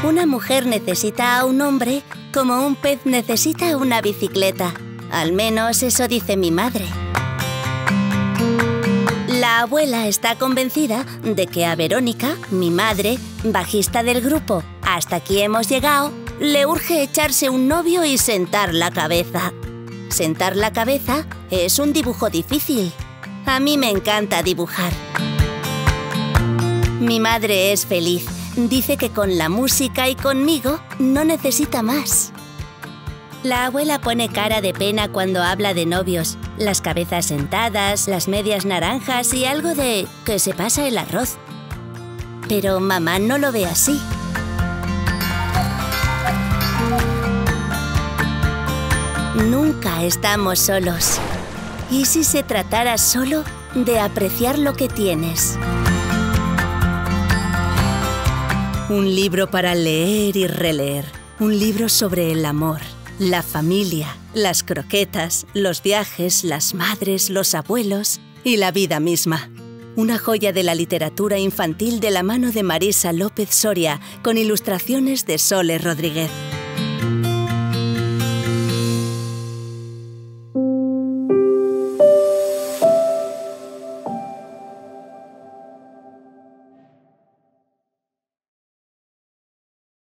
Una mujer necesita a un hombre como un pez necesita una bicicleta. Al menos eso dice mi madre. La abuela está convencida de que a Verónica, mi madre, bajista del grupo Hasta Aquí Hemos Llegado, le urge echarse un novio y sentar la cabeza. Sentar la cabeza es un dibujo difícil. A mí me encanta dibujar. Mi madre es feliz. Dice que con la música y conmigo no necesita más. La abuela pone cara de pena cuando habla de novios. Las cabezas sentadas, las medias naranjas y algo de que se pasa el arroz. Pero mamá no lo ve así. Nunca estamos solos. ¿Y si se tratara solo de apreciar lo que tienes? Un libro para leer y releer. Un libro sobre el amor, la familia, las croquetas, los viajes, las madres, los abuelos y la vida misma. Una joya de la literatura infantil de la mano de Marisa López Soria, con ilustraciones de Sole Rodríguez.